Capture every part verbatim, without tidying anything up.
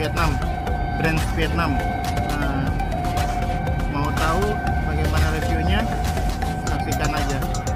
Vietnam, brand Vietnam. Nah, mau tahu bagaimana reviewnya? Saksikan aja.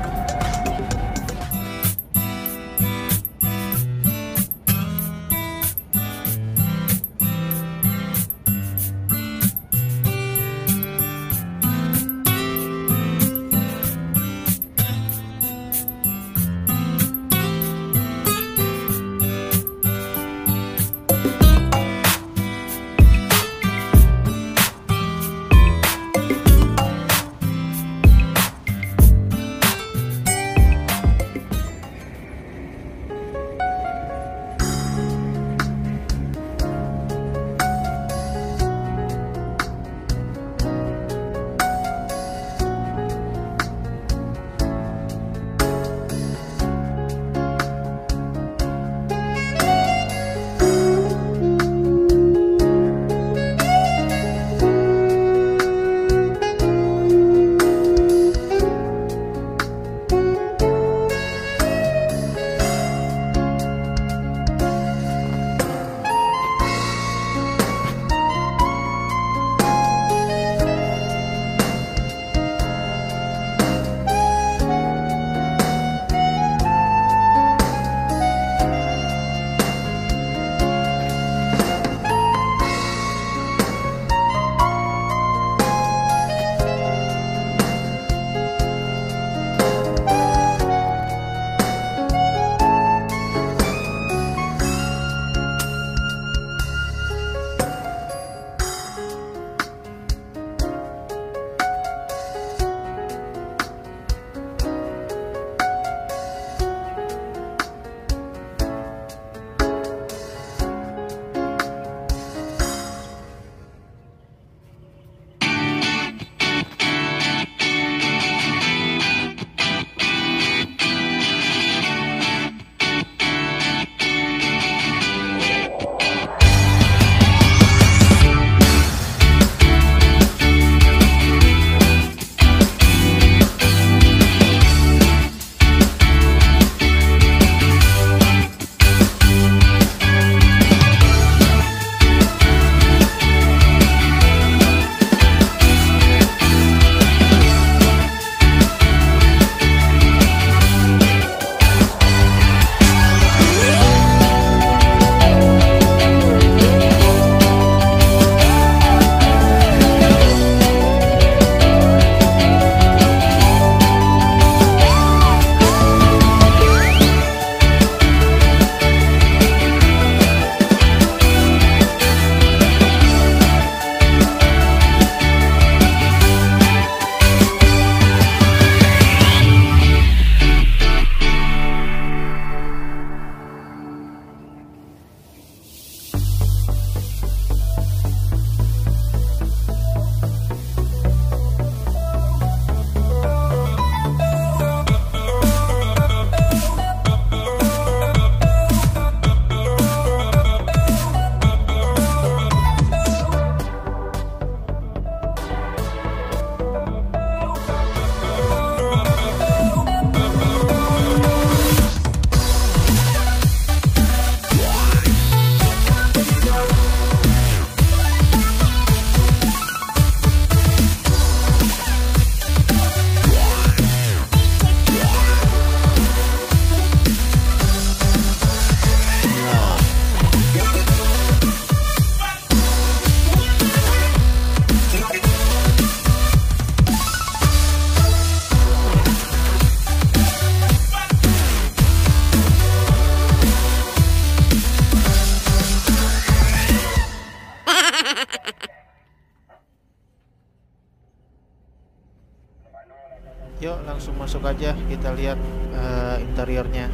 Yuk langsung masuk aja, kita lihat uh, interiornya.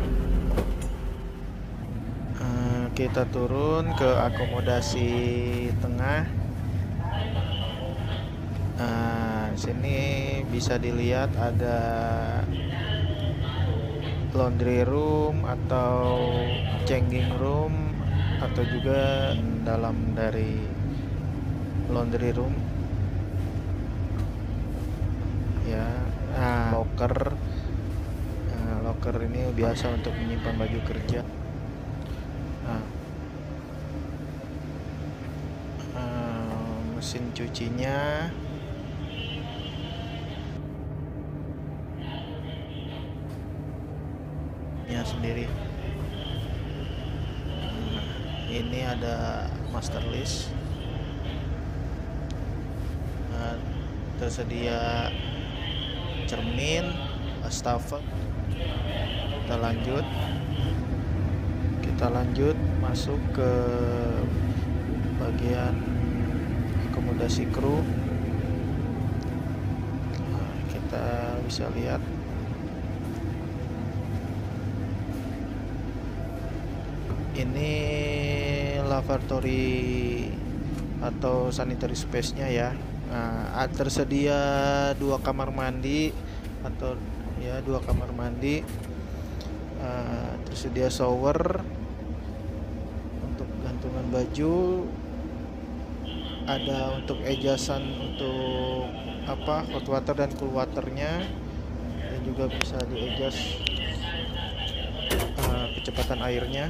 Uh, kita turun ke akomodasi tengah. Nah, sini bisa dilihat ada laundry room atau changing room, atau juga dalam dari laundry room ya. Nah, locker nah, locker ini biasa untuk menyimpan baju kerja. Nah, mesin cucinya. Ya sendiri. Nah, ini ada master list. Nah, tersedia cermin, wastafel. Kita lanjut. Kita lanjut masuk ke bagian akomodasi kru. Nah, kita bisa lihat ini lavatory atau sanitary space-nya ya. Nah, tersedia dua kamar mandi atau ya dua kamar mandi. Uh, tersedia shower untuk gantungan baju. Ada untuk ejasan untuk apa hot water dan cool waternya, dan juga bisa diejas uh, kecepatan airnya.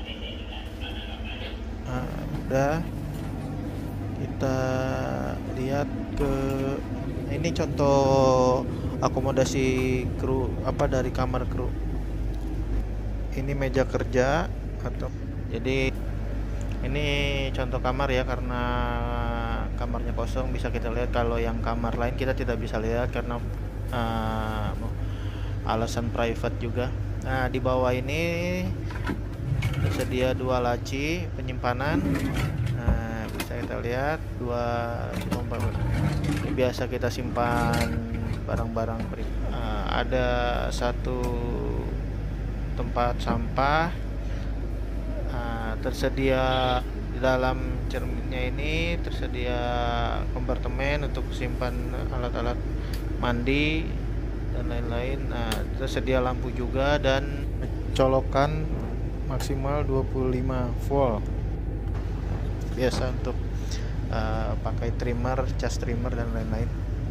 Nah, udah kita lihat ke ini contoh akomodasi kru apa dari kamar kru. Ini meja kerja atau jadi ini contoh kamar ya, karena kamarnya kosong bisa kita lihat. Kalau yang kamar lain kita tidak bisa lihat karena uh, alasan private juga. Nah, di bawah ini tersedia dua laci penyimpanan. Nah, bisa kita lihat dua pompa. Ini biasa kita simpan barang-barang. Uh, ada satu tempat sampah. Uh, tersedia di dalam cerminnya ini tersedia kompartemen untuk simpan alat-alat mandi dan lain-lain. Nah, tersedia lampu juga dan colokan maksimal dua puluh lima volt. Biasa untuk uh, pakai trimmer, cas trimmer dan lain-lain.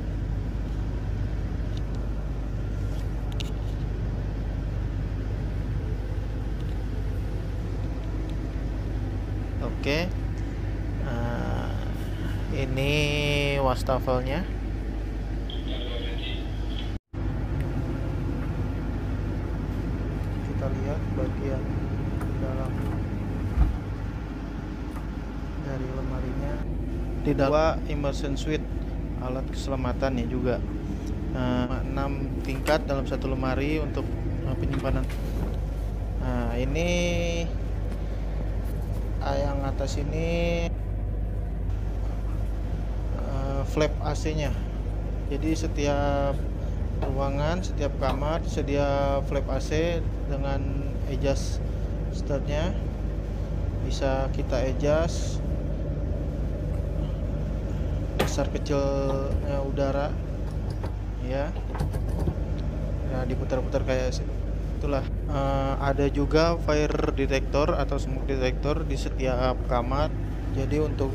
Oke, uh, ini wastafelnya. Kita lihat bagian dalam dari lemarinya. Di dalam immersion suite, alat keselamatannya juga. Uh, enam tingkat dalam satu lemari untuk uh, penyimpanan. Nah, ini yang atas ini uh, flap A C-nya. Jadi setiap ruangan, setiap kamar sedia flap A C dengan adjust startnya. Bisa kita adjust besar kecilnya udara ya. Nah, diputar-putar kayak itulah. Uh, ada juga fire detector atau smoke detector di setiap kamar. Jadi untuk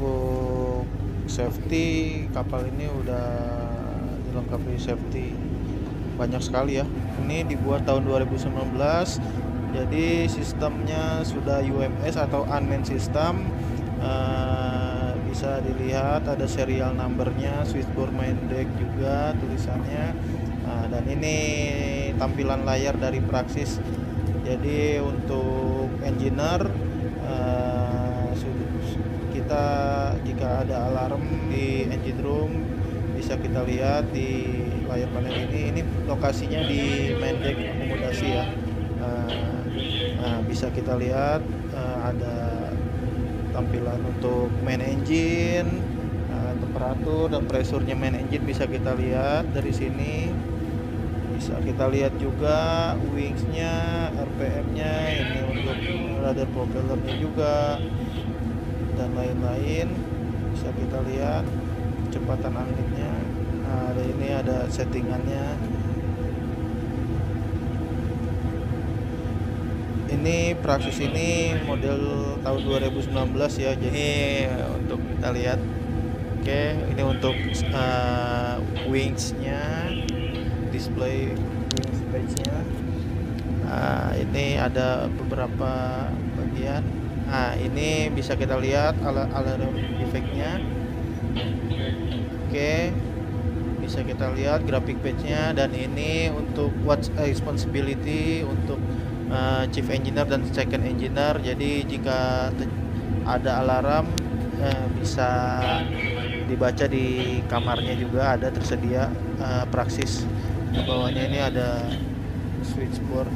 safety kapal ini udah dilengkapi safety banyak sekali ya. Ini dibuat tahun dua ribu sembilan belas. Jadi sistemnya sudah U M S atau unmanned system. Uh, bisa dilihat ada serial numbernya, switchboard main deck juga tulisannya. Nah, dan ini tampilan layar dari Praxis. Jadi untuk engineer uh, kita jika ada alarm di engine room bisa kita lihat di layar panel ini. Ini lokasinya di main deck akomodasi ya. Uh, nah, bisa kita lihat uh, ada tampilan untuk main engine, uh, temperatur dan pressure-nya main engine bisa kita lihat dari sini. Bisa kita lihat juga wings-nya, R P M-nya, ini untuk radar propellernya juga dan lain-lain. Bisa kita lihat kecepatan anginnya. Nah, ada ini ada settingannya. Ini Praxis ini model tahun dua ribu sembilan belas ya. Jadi untuk kita lihat. Oke, ini untuk uh, wings-nya, display wings page-nya. Nah, ini ada beberapa bagian. Nah, ini bisa kita lihat alarm effect-nya. Oke, bisa kita lihat grafik page-nya, dan ini untuk what's responsibility untuk uh, chief engineer dan second engineer. Jadi jika ada alarm uh, bisa dibaca di kamarnya, juga ada tersedia uh, praksis. Di bawahnya ini ada switchboard.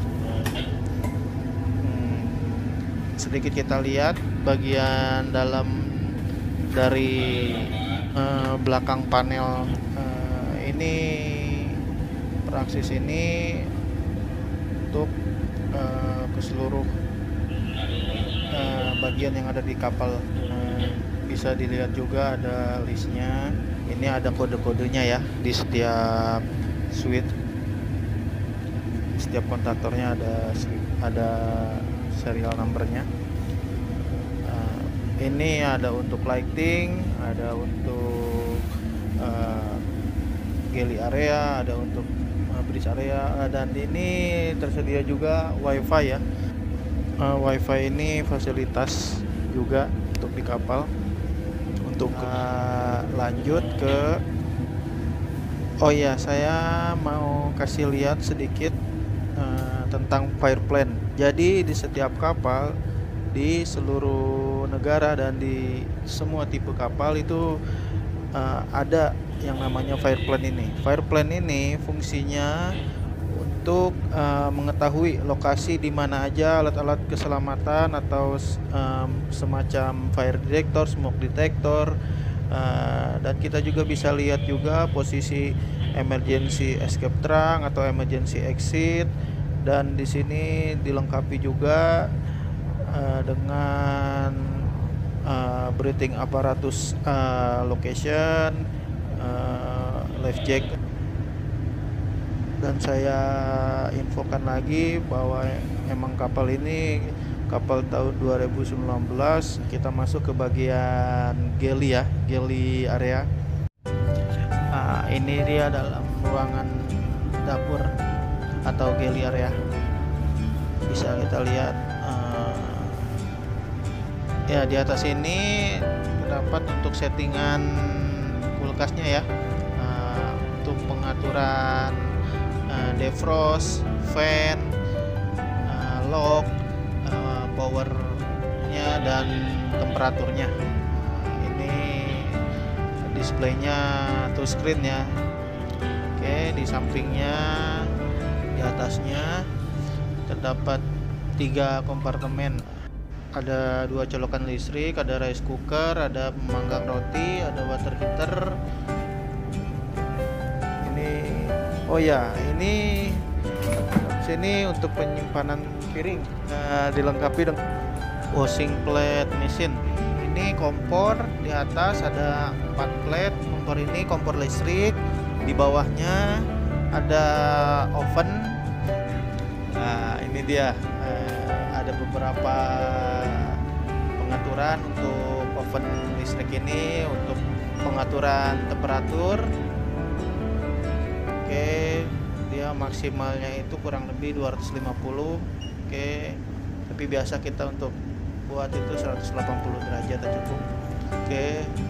Hmm, sedikit kita lihat bagian dalam dari uh, belakang panel. Uh, ini praksis ini untuk uh, ke seluruh uh, bagian yang ada di kapal. Uh, bisa dilihat juga ada listnya. Ini ada kode-kodenya ya di setiap switch. Setiap kontaktornya ada ada serial numbernya. Uh, ini ada untuk lighting, ada untuk uh, galley area, ada untuk uh, bridge area, uh, dan ini tersedia juga wifi ya. Uh, wifi ini fasilitas juga untuk di kapal. Untuk uh, lanjut ke, oh ya, saya mau kasih lihat sedikit uh, tentang fire plan. Jadi di setiap kapal di seluruh negara dan di semua tipe kapal itu uh, ada yang namanya fire plan ini. Fire plan ini fungsinya untuk uh, mengetahui lokasi di mana aja alat-alat keselamatan atau um, semacam fire detector, smoke detector, uh, dan kita juga bisa lihat juga posisi emergency escape trunk atau emergency exit, dan di sini dilengkapi juga uh, dengan uh, breathing apparatus uh, location, uh, life jack. Dan saya infokan lagi bahwa emang kapal ini kapal tahun dua ribu sembilan belas. Kita masuk ke bagian galley ya, galley area. Nah, ini dia dalam ruangan dapur atau galley area. Bisa kita lihat uh, ya, di atas ini terdapat untuk settingan kulkasnya ya, uh, untuk pengaturan Uh, defrost, fan, uh, lock, uh, powernya, dan temperaturnya. Uh, ini displaynya touchscreen ya. Oke, di sampingnya, di atasnya terdapat tiga kompartemen. Ada dua colokan listrik, ada rice cooker, ada pemanggang roti, ada water heater. Oh ya, ini sini untuk penyimpanan piring, nah, dilengkapi dengan washing plate mesin. Ini kompor, di atas ada empat plate. Kompor ini kompor listrik, di bawahnya ada oven. Nah, ini dia, eh, ada beberapa pengaturan untuk oven listrik ini, untuk pengaturan temperatur. Oke, dia maksimalnya itu kurang lebih dua ratus lima puluh. Oke, tapi biasa kita untuk buat itu seratus delapan puluh derajat aja cukup. Oke,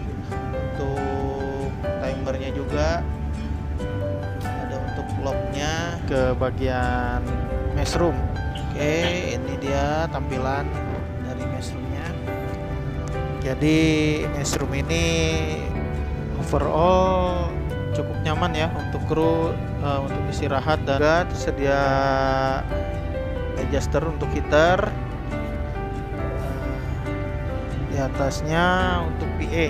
untuk timernya juga ada untuk locknya ke bagian meshroom. Oke, ini dia tampilan dari meshroomnya. Jadi meshroom ini overall cukup nyaman ya untuk kru uh, untuk istirahat, dan juga tersedia adjuster untuk heater. Uh, di atasnya untuk P A.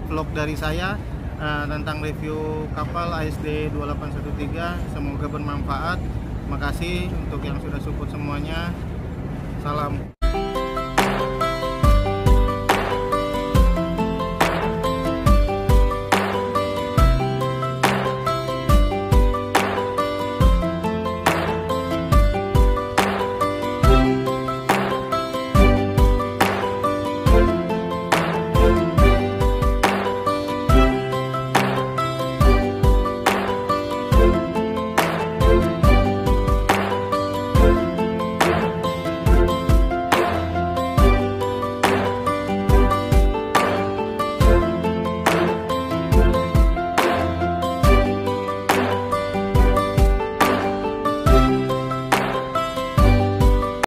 vlog dari saya uh, tentang review kapal A S D dua delapan satu tiga. Semoga bermanfaat. Makasih untuk yang sudah support semuanya. Salam.